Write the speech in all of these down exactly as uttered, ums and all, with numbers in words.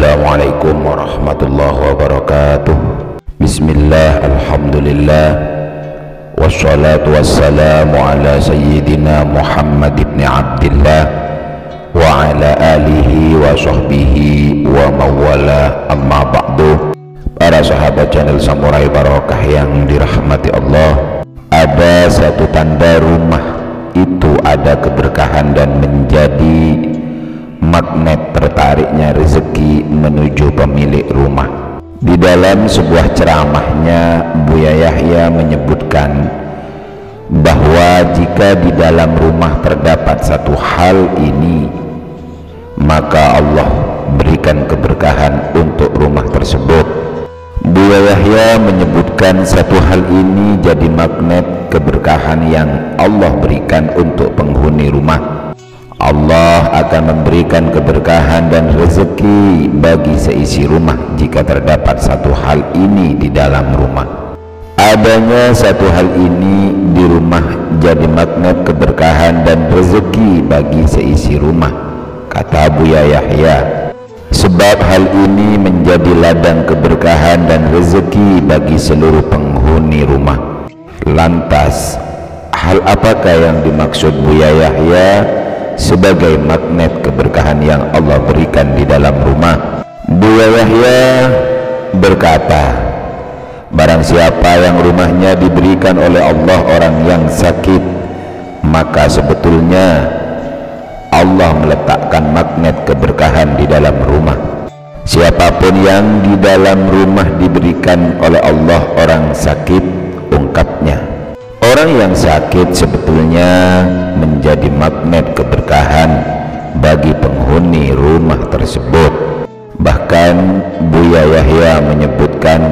Assalamualaikum warahmatullahi wabarakatuh. Bismillah, alhamdulillah, wassalatu wassalamu ala sayyidina Muhammad ibn Abdillah wa ala alihi wa sahbihi wa mawala, amma ba'du. Para sahabat channel Samurai Barokah yang dirahmati Allah, ada satu tanda rumah itu ada keberkahan dan menjadi magnet tertariknya rezeki menuju pemilik rumah. Di dalam sebuah ceramahnya, Buya Yahya menyebutkan bahwa jika di dalam rumah terdapat satu hal ini, maka Allah berikan keberkahan untuk rumah tersebut. Buya Yahya menyebutkan satu hal ini jadi magnet keberkahan yang Allah berikan untuk penghuni rumah. Allah akan memberikan keberkahan dan rezeki bagi seisi rumah jika terdapat satu hal ini di dalam rumah. Adanya satu hal ini di rumah jadi magnet keberkahan dan rezeki bagi seisi rumah, kata Buya Yahya. Sebab hal ini menjadi ladang keberkahan dan rezeki bagi seluruh penghuni rumah. Lantas, hal apakah yang dimaksud Buya Yahya sebagai magnet keberkahan yang Allah berikan di dalam rumah? Buya Yahya berkata, barang siapa yang rumahnya diberikan oleh Allah orang yang sakit, maka sebetulnya Allah meletakkan magnet keberkahan di dalam rumah. Siapapun yang di dalam rumah diberikan oleh Allah orang sakit, ungkapnya, orang yang sakit sebetulnya menjadi magnet keberkahan bagi penghuni rumah tersebut. Bahkan Buya Yahya menyebutkan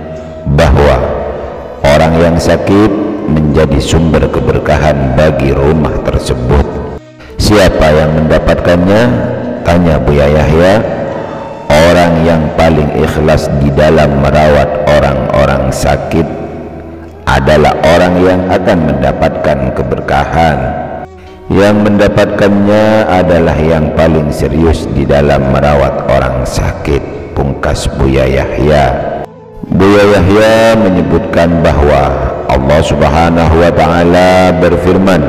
bahwa orang yang sakit menjadi sumber keberkahan bagi rumah tersebut. Siapa yang mendapatkannya? Tanya Buya Yahya. Orang yang paling ikhlas di dalam merawat orang-orang sakit adalah orang yang akan mendapatkan keberkahan. Yang mendapatkannya adalah yang paling serius di dalam merawat orang sakit, pungkas Buya Yahya. Buya Yahya menyebutkan bahwa Allah Subhanahu wa Ta'ala berfirman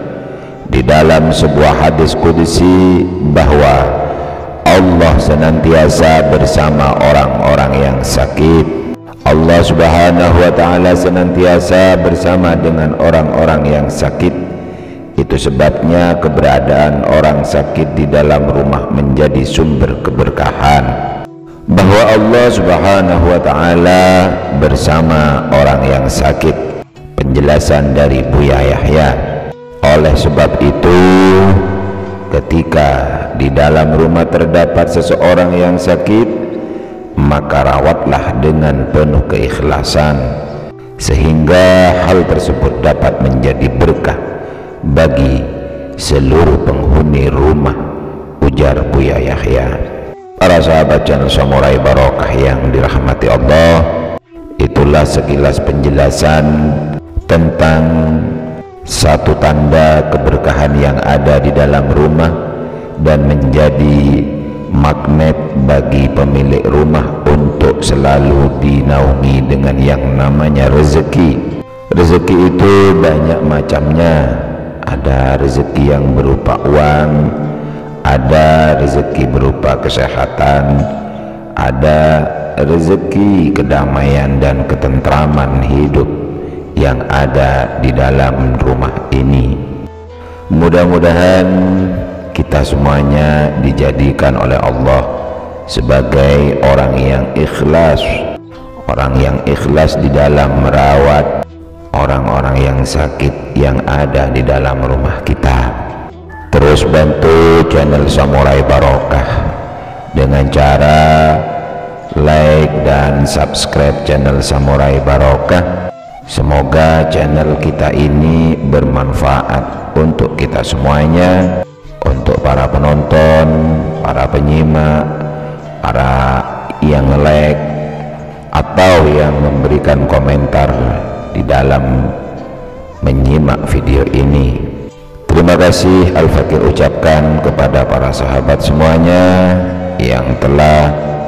di dalam sebuah hadis qudsi bahwa Allah senantiasa bersama orang-orang yang sakit. Allah Subhanahu wa Ta'ala senantiasa bersama dengan orang-orang yang sakit. Itu sebabnya keberadaan orang sakit di dalam rumah menjadi sumber keberkahan, bahwa Allah Subhanahu wa Ta'ala bersama orang yang sakit. Penjelasan dari Buya Yahya. Oleh sebab itu, ketika di dalam rumah terdapat seseorang yang sakit, maka rawatlah dengan penuh keikhlasan, sehingga hal tersebut dapat menjadi berkah bagi seluruh penghuni rumah, ujar Buya Yahya. Para sahabat channel Samurai Barokah yang dirahmati Allah, itulah sekilas penjelasan tentang satu tanda keberkahan yang ada di dalam rumah dan menjadi magnet bagi pemilik rumah untuk selalu dinaungi dengan yang namanya rezeki. Rezeki itu banyak macamnya. Ada rezeki yang berupa uang, ada rezeki berupa kesehatan, ada rezeki kedamaian dan ketentraman hidup yang ada di dalam rumah ini. Mudah-mudahan kita semuanya dijadikan oleh Allah sebagai orang yang ikhlas, orang yang ikhlas di dalam merawat orang-orang yang sakit yang ada di dalam rumah kita. Terus bantu channel Samurai Barokah dengan cara like dan subscribe channel Samurai Barokah. Semoga channel kita ini bermanfaat untuk kita semuanya, untuk para penonton, para penyimak, para yang like atau yang memberikan komentar di dalam menyimak video ini. Terima kasih Al-Fakir ucapkan kepada para sahabat semuanya yang telah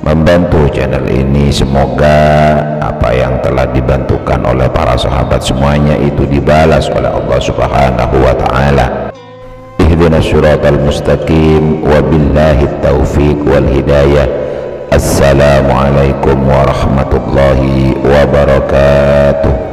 membantu channel ini. Semoga apa yang telah dibantukan oleh para sahabat semuanya itu dibalas oleh Allah Subhanahu wa taala. Ihdinas siratal mustaqim, wabillahi taufiq wal hidayah. Assalamualaikum warahmatullahi wabarakatuh.